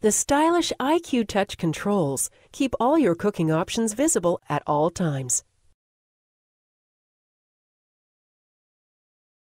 The stylish IQ Touch controls keep all your cooking options visible at all times.